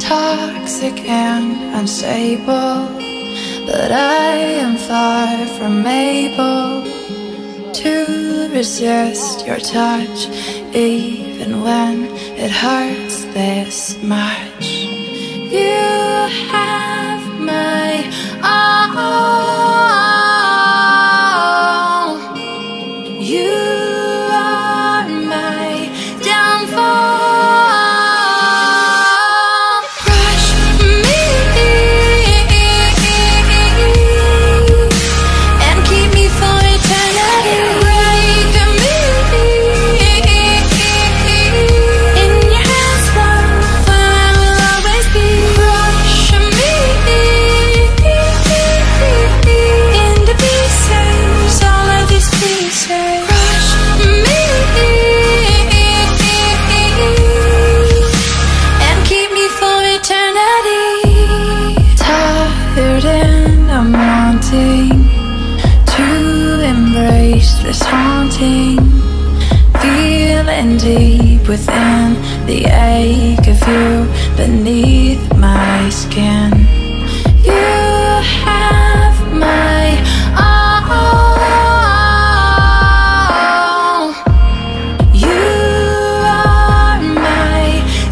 toxic and unstable, but I am far from able to resist your touch, even when it hurts this much. You have my all. You are my downfall. Crush me and keep me for eternity. Break me in your hands, love, for I will always be. Crush me into pieces, all of these pieces. Crush me and keep me for eternity. Tired and I'm wanting to embrace this haunting feeling deep within, the ache of you beneath my skin. You have my all. You are my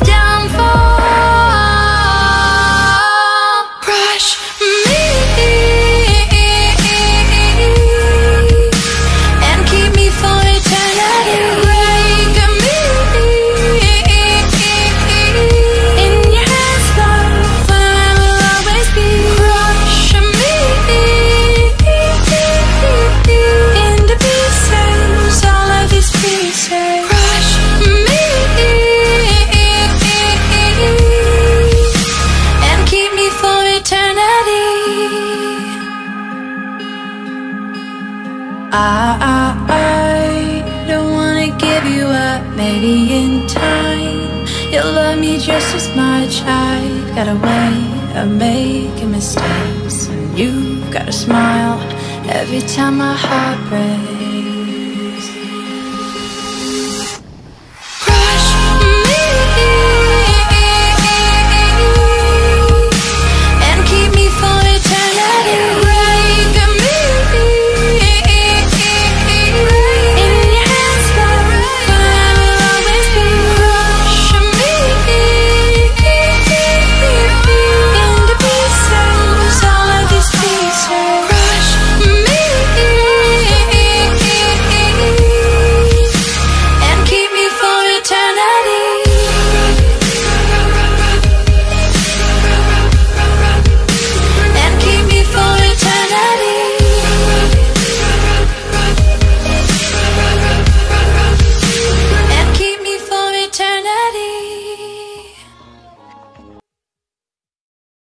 downfall. Crush me and keep me for eternity. Break me in your hands, love, for I will always be. Crush me into pieces, all of these pieces. Crush me and keep me for eternity. I don't wanna give you up. Maybe in time you'll love me just as much. I've got a way of making mistakes, and you've got a smile every time my heart breaks.